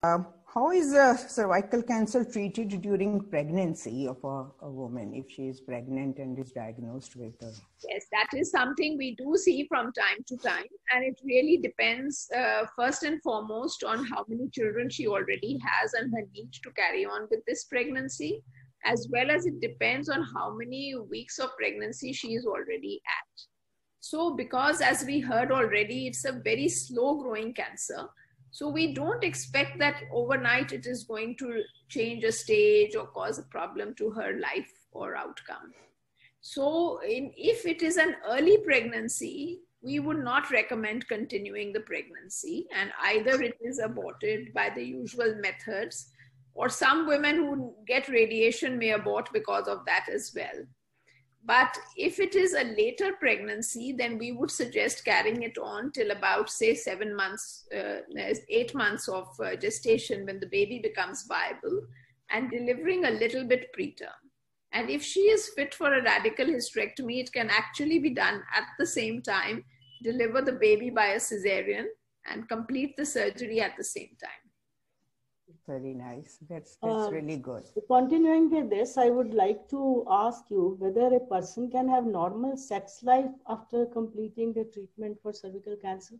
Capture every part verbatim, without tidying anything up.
Um, how is uh, cervical cancer treated during pregnancy of a, a woman if she is pregnant and is diagnosed with it? Yes, that is something we do see from time to time, and it really depends uh, first and foremost on how many children she already has and her need to carry on with this pregnancy, as well as it depends on how many weeks of pregnancy she is already at. So because as we heard already, it's a very slow growing cancer. So we don't expect that overnight it is going to change a stage or cause a problem to her life or outcome. So in, if it is an early pregnancy, we would not recommend continuing the pregnancy, and either it is aborted by the usual methods, or some women who get radiation may abort because of that as well. But if it is a later pregnancy, then we would suggest carrying it on till about, say, seven months, uh, eight months of uh, gestation when the baby becomes viable, and delivering a little bit preterm. And if she is fit for a radical hysterectomy, it can actually be done at the same time, deliver the baby by a cesarean, and complete the surgery at the same time. Very nice. That's, that's uh, really good. Continuing with this, I would like to ask you whether a person can have normal sex life after completing the treatment for cervical cancer?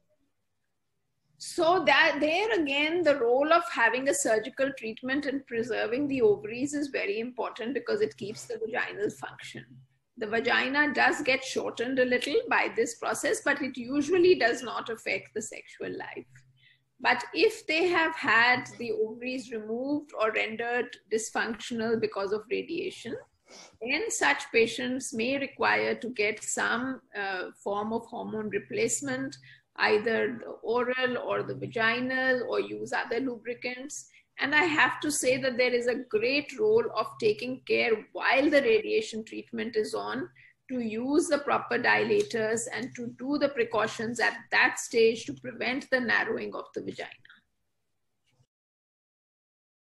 So that there again, the role of having a surgical treatment and preserving the ovaries is very important because it keeps the vaginal function. The vagina does get shortened a little by this process, but it usually does not affect the sexual life. But if they have had the ovaries removed or rendered dysfunctional because of radiation, then such patients may require to get some uh, form of hormone replacement, either the oral or the vaginal, or use other lubricants. And I have to say that there is a great role of taking care while the radiation treatment is on, to use the proper dilators and to do the precautions at that stage to prevent the narrowing of the vagina.